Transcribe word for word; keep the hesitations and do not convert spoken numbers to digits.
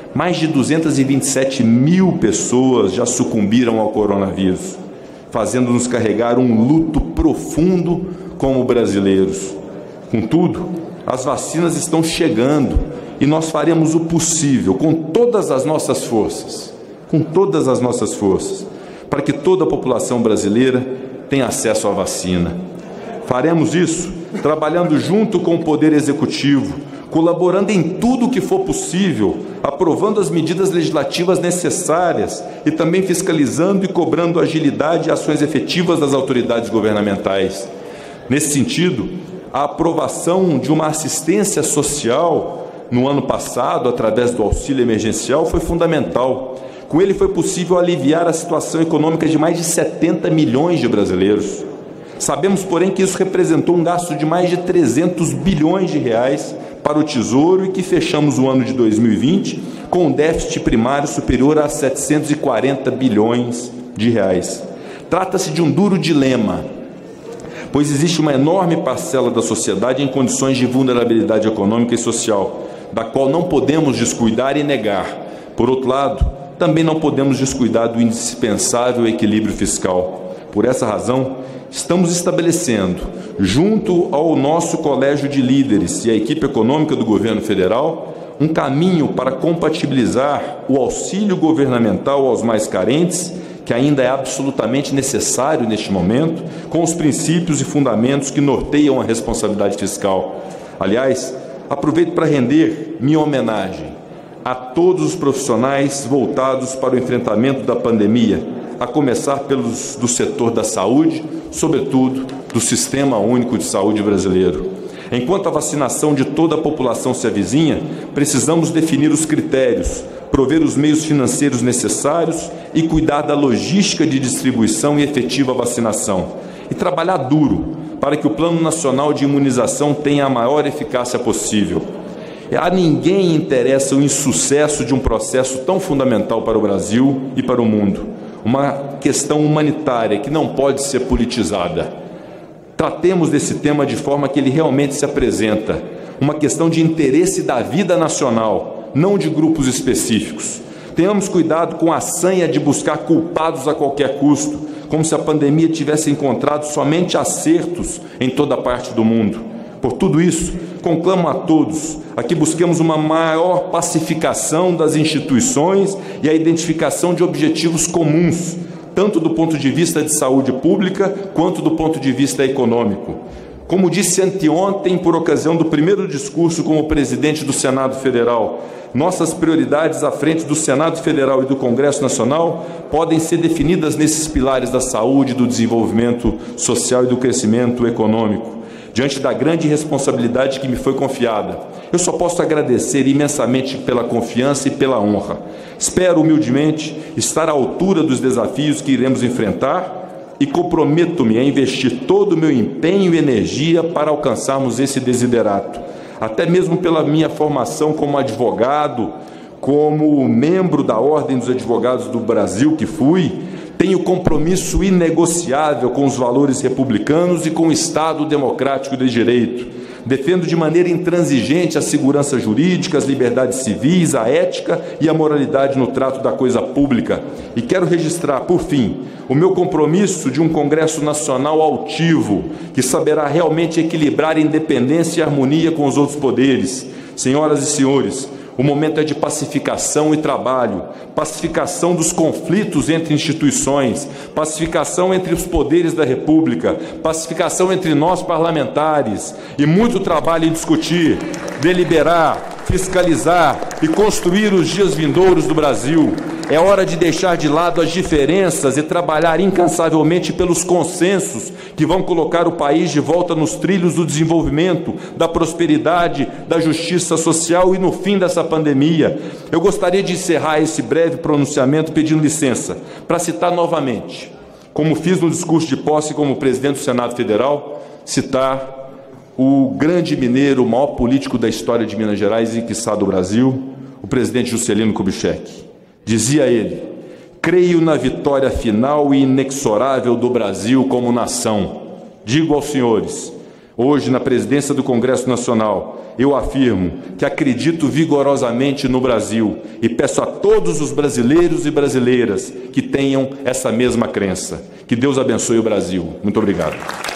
mais de duzentas e vinte e sete mil pessoas já sucumbiram ao coronavírus, fazendo-nos carregar um luto profundo como brasileiros. Contudo, as vacinas estão chegando e nós faremos o possível, com todas as nossas forças, com todas as nossas forças, para que toda a população brasileira tenha acesso à vacina. Faremos isso trabalhando junto com o Poder Executivo, colaborando em tudo o que for possível, aprovando as medidas legislativas necessárias e também fiscalizando e cobrando agilidade e ações efetivas das autoridades governamentais. Nesse sentido, a aprovação de uma assistência social no ano passado, através do auxílio emergencial, foi fundamental. Com ele foi possível aliviar a situação econômica de mais de setenta milhões de brasileiros. Sabemos, porém, que isso representou um gasto de mais de trezentos bilhões de reais para o Tesouro e que fechamos o ano de dois mil e vinte com um déficit primário superior a setecentos e quarenta bilhões de reais. Trata-se de um duro dilema, pois existe uma enorme parcela da sociedade em condições de vulnerabilidade econômica e social, da qual não podemos descuidar e negar. Por outro lado, também não podemos descuidar do indispensável equilíbrio fiscal. Por essa razão, estamos estabelecendo, junto ao nosso Colégio de Líderes e à equipe econômica do Governo Federal, um caminho para compatibilizar o auxílio governamental aos mais carentes, que ainda é absolutamente necessário neste momento, com os princípios e fundamentos que norteiam a responsabilidade fiscal. Aliás, aproveito para render minha homenagem a todos os profissionais voltados para o enfrentamento da pandemia, a começar pelos do setor da saúde, sobretudo do Sistema Único de Saúde brasileiro. Enquanto a vacinação de toda a população se avizinha, precisamos definir os critérios, prover os meios financeiros necessários e cuidar da logística de distribuição e efetiva vacinação. E trabalhar duro para que o Plano Nacional de Imunização tenha a maior eficácia possível. A ninguém interessa o insucesso de um processo tão fundamental para o Brasil e para o mundo. Uma questão humanitária que não pode ser politizada. Tratemos desse tema de forma que ele realmente se apresenta. Uma questão de interesse da vida nacional, não de grupos específicos. Tenhamos cuidado com a sanha de buscar culpados a qualquer custo, como se a pandemia tivesse encontrado somente acertos em toda parte do mundo. Por tudo isso, conclamo a todos a que busquemos uma maior pacificação das instituições e a identificação de objetivos comuns, tanto do ponto de vista de saúde pública quanto do ponto de vista econômico. Como disse anteontem, por ocasião do primeiro discurso como presidente do Senado Federal, nossas prioridades à frente do Senado Federal e do Congresso Nacional podem ser definidas nesses pilares da saúde, do desenvolvimento social e do crescimento econômico. Diante da grande responsabilidade que me foi confiada, eu só posso agradecer imensamente pela confiança e pela honra. Espero humildemente estar à altura dos desafios que iremos enfrentar e comprometo-me a investir todo o meu empenho e energia para alcançarmos esse desiderato. Até mesmo pela minha formação como advogado, como membro da Ordem dos Advogados do Brasil que fui, tenho compromisso inegociável com os valores republicanos e com o Estado democrático de direito. Defendo de maneira intransigente a segurança jurídica, as liberdades civis, a ética e a moralidade no trato da coisa pública. E quero registrar, por fim, o meu compromisso de um Congresso Nacional altivo, que saberá realmente equilibrar independência e harmonia com os outros poderes. Senhoras e senhores, o momento é de pacificação e trabalho, pacificação dos conflitos entre instituições, pacificação entre os poderes da República, pacificação entre nós parlamentares e muito trabalho em discutir, deliberar, fiscalizar e construir os dias vindouros do Brasil. É hora de deixar de lado as diferenças e trabalhar incansavelmente pelos consensos que vão colocar o país de volta nos trilhos do desenvolvimento, da prosperidade, da justiça social e no fim dessa pandemia. Eu gostaria de encerrar esse breve pronunciamento pedindo licença para citar novamente, como fiz no discurso de posse como presidente do Senado Federal, citar o grande mineiro, o maior político da história de Minas Gerais e quiçá do Brasil, o presidente Juscelino Kubitschek. Dizia ele: creio na vitória final e inexorável do Brasil como nação. Digo aos senhores, hoje na presidência do Congresso Nacional, eu afirmo que acredito vigorosamente no Brasil e peço a todos os brasileiros e brasileiras que tenham essa mesma crença. Que Deus abençoe o Brasil. Muito obrigado.